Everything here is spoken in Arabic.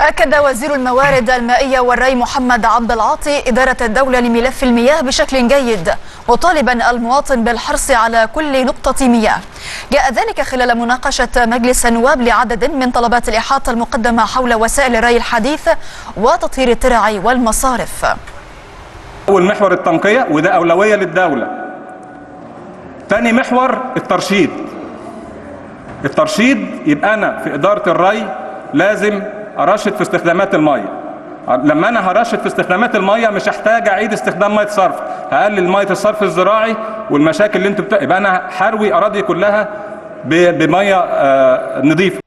أكد وزير الموارد المائية والري محمد عبد العاطي إدارة الدولة لملف المياه بشكل جيد، مطالبا المواطن بالحرص على كل نقطة مياه. جاء ذلك خلال مناقشة مجلس النواب لعدد من طلبات الإحاطة المقدمة حول وسائل الري الحديث وتطهير الترع والمصارف. أول محور التنقية، وده أولوية للدولة. ثاني محور الترشيد يبقى أنا في إدارة الري لازم أرشد في استخدامات المية. لما أنا هرشد في استخدامات المية مش هحتاج أعيد استخدام مية صرف، هقلل مية الصرف الزراعي والمشاكل اللي يبقى أنا هروي أراضي كلها بمية نظيفة.